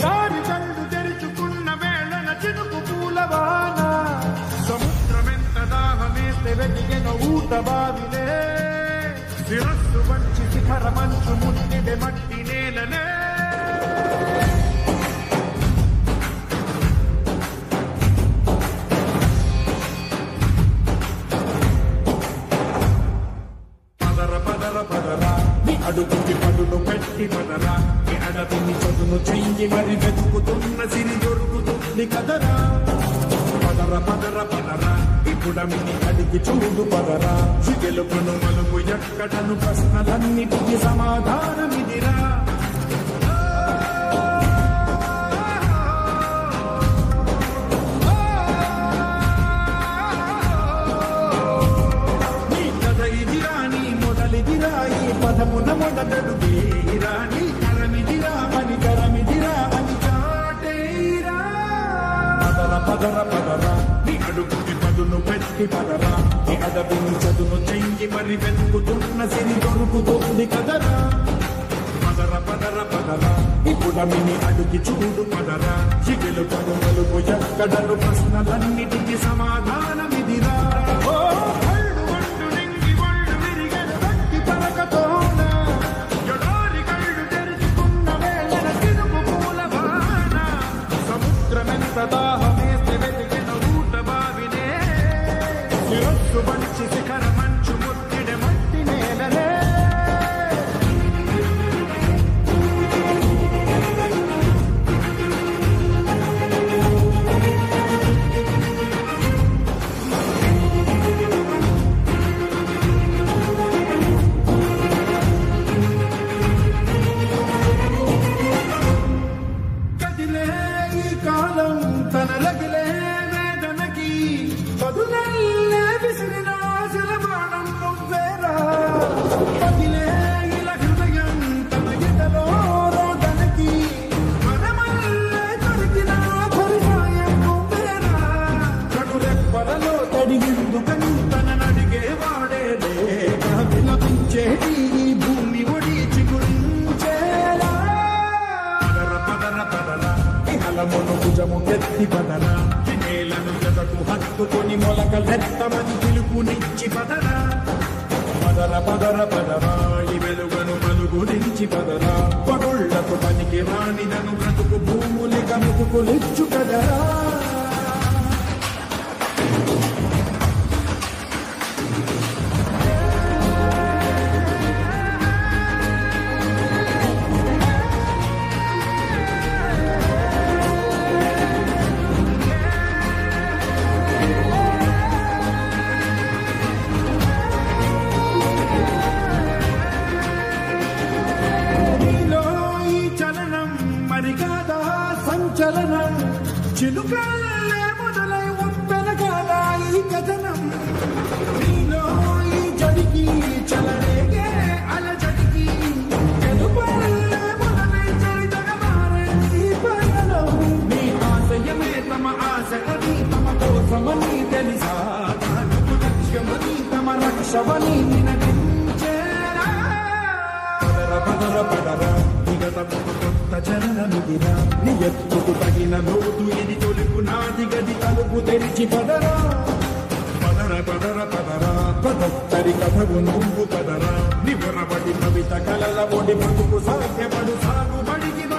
ఎడారి కళ్ళు తెరుచుకున్న వేళన చినుకు పూలవాన సముద్రమెంత దాహమేస్తే వెతికెన ఊట బావిలే శిరస్సు వంచి శిఖర మంచు ముట్టిడే మట్టి నేలనే అడుగుకి పదును పెట్టి పదరా ఈ అడవిని చదును చెయ్యి మరి వెతుకుతున్న సిరి దొరుకుతుంది కదరా పదర పదర పదరా ఇప్పుడమిని అడిగి చూడు పదరా సిగెలుపును మలుపు ఎక్కడను ప్రశ్నలన్నిటికీ సమాధానమిదిరా పదమున మొదటడుగేరా నీ కరమిదిరా అని కరమిదిరా అని చాటేరా పదర పదర పదరా నీ అడుగుకి పదును పెట్టి పదరా నీ అడవిని చదును చెయ్యి మరి వెతుకుతున్న సిరి దొరుకుతుంది కదరా పదర పదర పదరా ఇప్పుడమిని అడుగి చూడు పదరా చిగులు పదుమలు ఎక్కడను ప్రశ్నలన్నిటికీ సమాధానమిదిరా దాహమేస్తే వెతికిన ఊట బావినే శిరస్సు వంచి శిఖర మంచు ముట్టిడే మట్టి నేలనే కదిలే ఈ కాలం తన రగిలే వేదనకి పదునల్లే విసిరిన ఆశల బాణం నువ్వేరా పదిలే ఇలా హృదయం తన ఎదలో రోదనకి మనమల్లే దొరికిన పరిసాయం నువ్వేరా కడురెప్పలలో తడిగిందుకని తన నడిగే వాడేదే విలపించేటి ఈ భూమి ఒడి చిగురించేలా పదర పదర అలమును భుజము ఎత్తి పదరా నేలను జతకు హత్తుకొని మొలకలెత్తమని పిలుపునిచ్చి పదరా పదర పదర పదరా ఈ వెలుగను పలుగురించి పదరా పగుళ్లకు పనికి రానిదను బ్రతుకు భూములిక మెతుకులిచ్చు కదరా మరిగాదా సంచలనం చిలుకల్లే మొదలై ఉప్పెనగాదా ఈ కథనం నీలో ఈ జడికి చలరేగే అలజడికి తెలుపల్లే మొదలై చరితగ మారే ఈ పయనం నీ ఆశయమే తమ ఆశకని తమ కోసమని తెలిసా తనకు లక్ష్యమని తమ రక్షమని నినదించేరా పదర పదర పదర కొత్త చలనమిదిరా నీ ఎత్తుకు తగిన లోతు ఇది తొలుపు నాది గది తలుపు తెరిచి పదరా పదర పదర పదరా పదత్తరి కథవు నువ్వు పదరా నివరబడి కవిత కలల ఒడి బతుకు సాధ్యపడు సాగుబడికి